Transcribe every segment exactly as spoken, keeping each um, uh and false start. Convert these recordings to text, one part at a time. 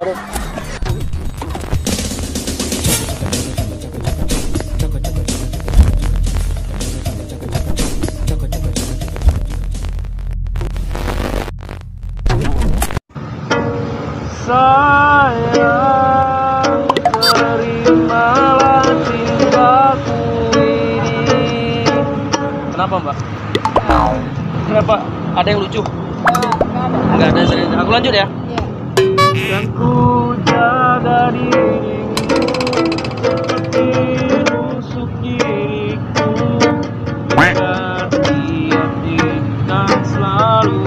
Sayang, terimalah cintaku ini. Kenapa, Mbak? Kenapa? Ada yang lucu? Enggak ada. Serius. Aku lanjut ya? Dan ku jaga dirimu seperti tusuk gigitku, dan tiap kita selalu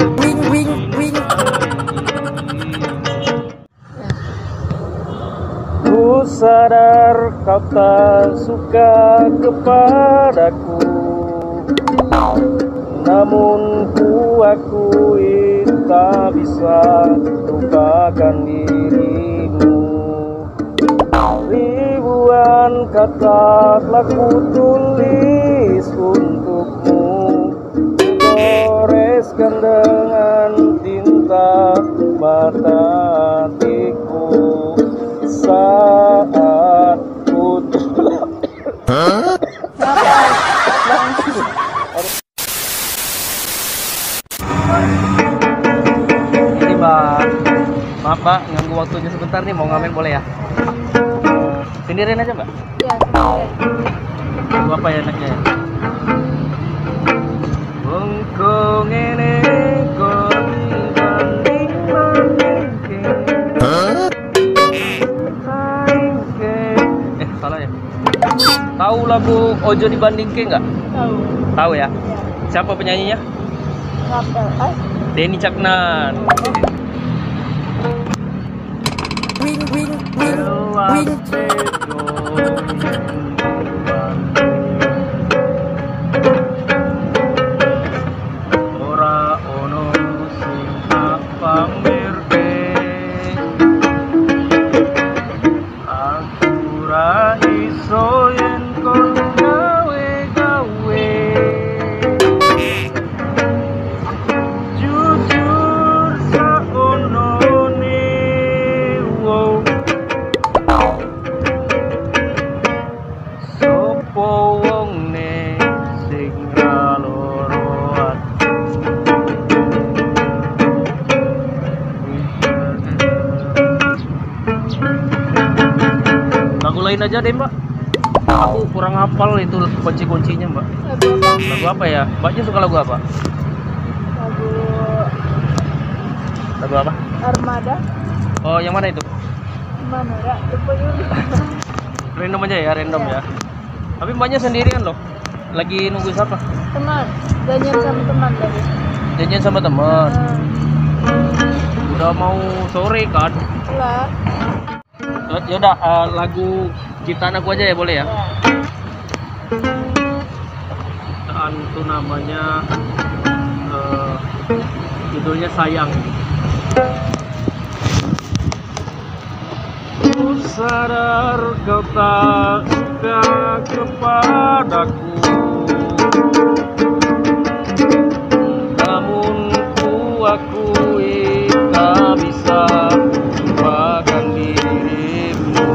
ku sadar kau tak suka kepadaku, namun ku akui tak bisa lupakan dirimu. Ribuan kata telah ku tulis untukmu, ku goreskan dengan tinta mata hatiku saat ku ini Mbak, maaf Mbak, ganggu waktunya sebentar nih, mau ngamen boleh ya? Sendirian aja Mbak? Iya, sendirian. Lagu apa ya enaknya ya? Bengkong ini kau dibanding bandingke. Eh salah ya? Tahu lagu Ojo Dibandingke nggak? Tahu. Tahu ya? Ya. Siapa penyanyinya? Rapel. Eh? Denny Caknan. Wing wing wing wing. Ora ono sing pamerke, aku ra iso yen kon gawe-gawe. Jujur saonone wow, sopo wongne sing ra loro ati. Lagu lain aja deh Mbak, aku kurang hafal itu kunci-kuncinya Mbak. Lagu apa? Lagu apa ya? Mbaknya suka lagu apa? Lagu Lagu apa? Armada. Oh yang mana itu? Mana ya? Lupa juga. Random aja ya, random Ya. ya. Tapi Mbaknya sendirian loh, lagi nunggu siapa? Teman. Janjian sama teman tadi. Janjian sama teman. Hmm. Udah mau sore kan? Lah. Yaudah, uh, lagu Ciptaan Aku aja ya, boleh ya? Ya. Ciptaan itu namanya, uh, judulnya Sayang. Ku sadar kau tak suka kepadaku, namun ku akui tak bisa lupakan dirimu.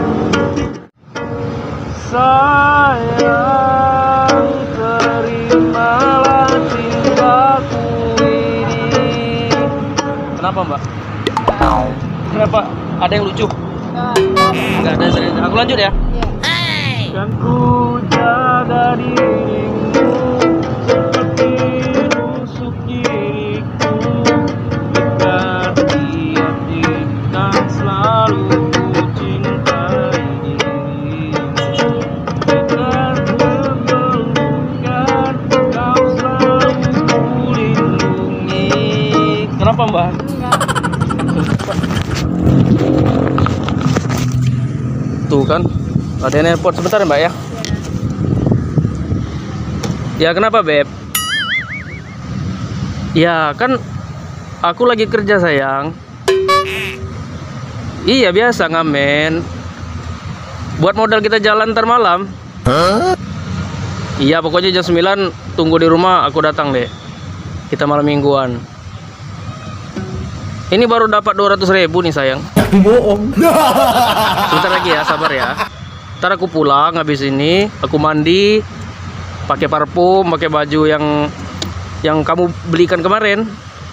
Sayang, terimalah cintaku ini. Kenapa Mbak? Kenapa? Ada yang lucu? Enggak ada. Serius. Aku lanjut ya? Dan ku jaga dirimu seperti tusuk gigitku, dekat tiap kita selalu ku cintai dirimu. Dekat memelukkan kau selalu ku lindungi. Kenapa Mbak? Tuh kan, ada yang nelpon sebentar ya Mbak ya. Ya kenapa Beb? Ya kan aku lagi kerja sayang. Iya biasa ngamen. Buat modal kita jalan ntar malam. Iya pokoknya jam sembilan tunggu di rumah, aku datang deh. Kita malam mingguan. Ini baru dapat dua ratus ribu nih sayang. Bohong. Sebentar lagi ya, sabar ya. Ntar aku pulang habis ini, aku mandi, pakai parfum, pakai baju yang yang kamu belikan kemarin.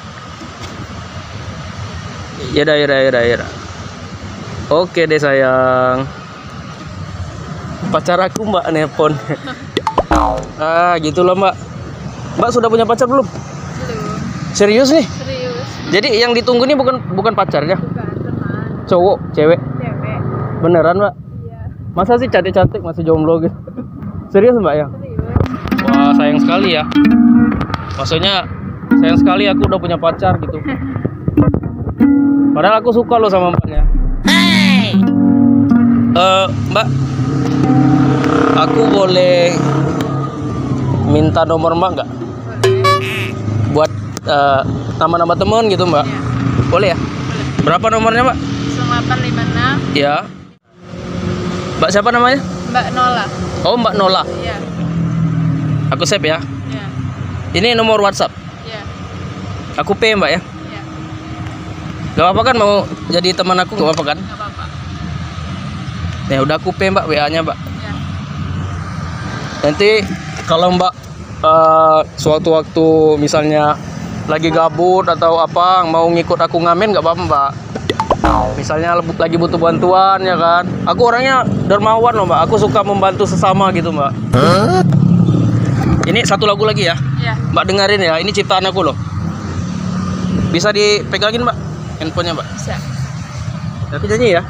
Ya dah, ya dah, ya dah, ya dah. Oke deh sayang. Pacar aku mbak nelpon. Ah gitulah mbak. Mbak sudah punya pacar belum? Belum. Serius nih? Serius. Jadi yang ditunggu ini bukan bukan pacarnya? Bukan teman. Cowok, cewek? Cewek. Beneran mbak? Iya. Masa sih cantik-cantik masih jomblo gitu? Serius mbak ya? Serius. Wah sayang sekali ya. Maksudnya sayang sekali aku udah punya pacar gitu. Padahal aku suka loh sama mbaknya. Hey. Uh, mbak, aku boleh minta nomor mbak nggak? Boleh. Buat uh, nama-nama temen gitu mbak? Iya. Boleh ya? Boleh. Berapa nomornya mbak? delapan lima enam. Ya. Mbak siapa namanya? Mbak Nola. Oh mbak Nola. Iya. Aku save ya. Iya. Ini nomor WhatsApp. Iya. Aku pay mbak ya. Iya. Gak apa-apa kan mau jadi teman aku, gak apa-apa kan? Gak apa-apa. Nih udah aku pay mbak W A-nya mbak. Iya. Nanti kalau mbak uh, suatu waktu misalnya lagi gabut atau apa mau ngikut aku ngamen gak apa-apa mbak. Misalnya lagi butuh bantuan ya kan. Aku orangnya dermawan loh mbak. Aku suka membantu sesama gitu mbak. Hah? Ini satu lagu lagi ya. Iya. Mbak dengerin ya. Ini ciptaan aku loh. Bisa dipegangin mbak handphonenya mbak. Bisa. Tapi nyanyi ya. Iya.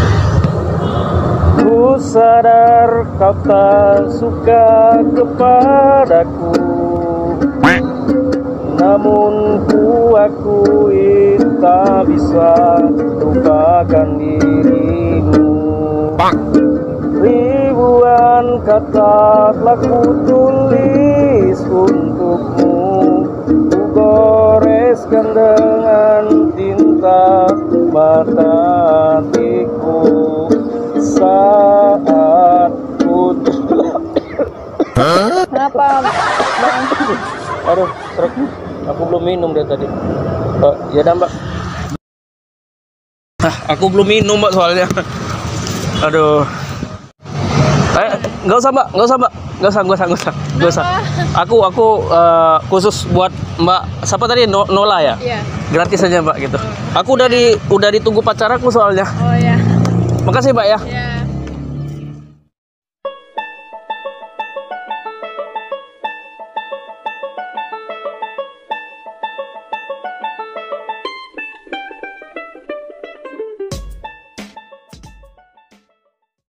Ku sadar kau tak suka kepadaku, namun ku akui tak bisa lupakan dirimu. Ribuan kata telah ku tulis untukmu, ku goreskan dengan tinta mata hatiku saat ku. Kenapa? Bang? Aduh, truk. Aku belum minum dari tadi. Oh, ya dah mbak. Ah, aku belum minum mbak soalnya. Aduh. Eh, nggak usah mbak, nggak usah mbak, nggak usah, nggak usah, nggak usah, nggak usah. Aku, aku uh, khusus buat mbak. Siapa tadi? No, Nola ya? Iya. Gratis aja mbak gitu. Aku udah di, udah ditunggu pacar aku soalnya. Oh ya. Makasih mbak ya. Iya.